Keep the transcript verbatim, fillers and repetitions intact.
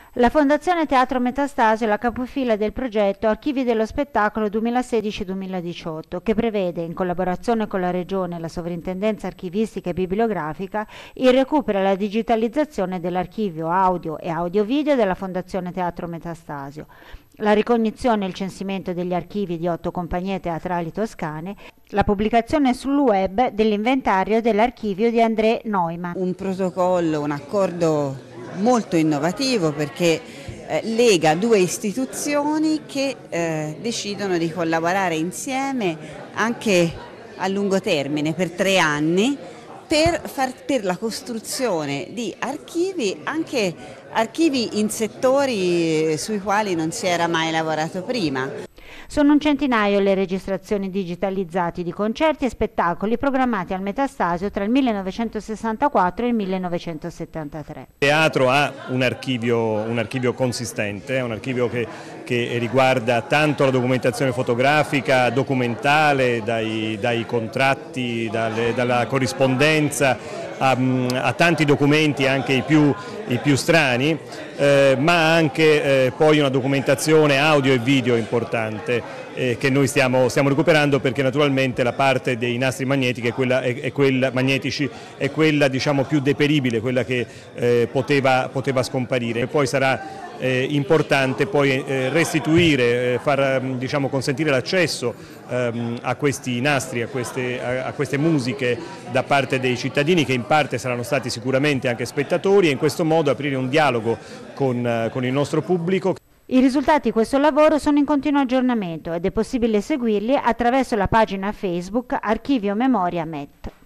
La Fondazione Teatro Metastasio è la capofila del progetto Archivi dello Spettacolo duemilasedici duemiladiciotto, che prevede, in collaborazione con la Regione e la Sovrintendenza Archivistica e Bibliografica, il recupero e la digitalizzazione dell'archivio audio e audio-video della Fondazione Teatro Metastasio, la ricognizione e il censimento degli archivi di otto compagnie teatrali toscane, la pubblicazione sul web dell'inventario dell'archivio di André Neumann. Un protocollo, un accordo molto innovativo perché eh, lega due istituzioni che eh, decidono di collaborare insieme anche a lungo termine, per tre anni, per, far, per la costruzione di archivi, anche archivi in settori sui quali non si era mai lavorato prima. Sono un centinaio le registrazioni digitalizzate di concerti e spettacoli programmati al Metastasio tra il millenovecentosessantaquattro e il millenovecentosettantatré. Il teatro ha un archivio, un archivio consistente, un archivio che, che riguarda tanto la documentazione fotografica, documentale, dai, dai contratti, dalle, dalla corrispondenza, A, a tanti documenti, anche i più, i più strani, eh, ma anche eh, poi una documentazione audio e video importante eh, che noi stiamo, stiamo recuperando, perché naturalmente la parte dei nastri magnetici è quella, è, è quella, magnetici è quella diciamo, più deperibile, quella che eh, poteva, poteva scomparire. E poi sarà Eh, importante poi eh, restituire, eh, far diciamo, consentire l'accesso ehm, a questi nastri, a queste, a, a queste musiche da parte dei cittadini, che in parte saranno stati sicuramente anche spettatori, e in questo modo aprire un dialogo con, eh, con il nostro pubblico. I risultati di questo lavoro sono in continuo aggiornamento ed è possibile seguirli attraverso la pagina Facebook Archivio Memoria Met.